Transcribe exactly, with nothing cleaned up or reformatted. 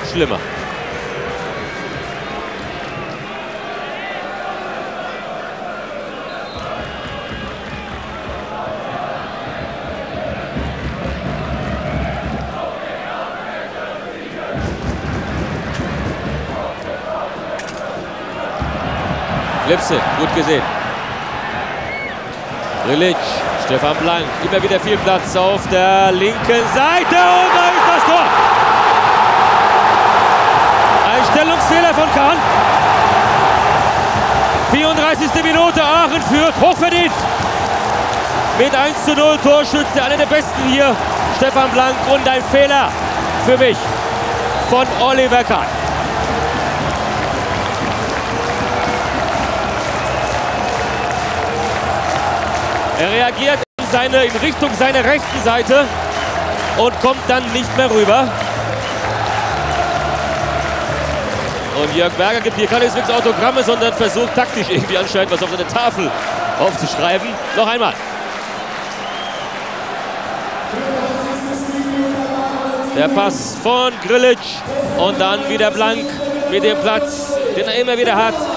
schlimmer. Lipse, gut gesehen. Grilic, Stefan Blank, immer wieder viel Platz auf der linken Seite und da ist das Tor. Ein Stellungsfehler von Kahn. vierunddreißigste Minute, Aachen führt, hochverdient. Mit eins zu null, Torschütze, einer der besten hier, Stefan Blank, und ein Fehler für mich von Oliver Kahn. Er reagiert in, seine, in Richtung seiner rechten Seite und kommt dann nicht mehr rüber. Und Jörg Berger gibt hier keineswegs Autogramme, sondern versucht taktisch irgendwie anscheinend was auf seine Tafel aufzuschreiben. Noch einmal. Der Pass von Grilic und dann wieder Blank mit dem Platz, den er immer wieder hat.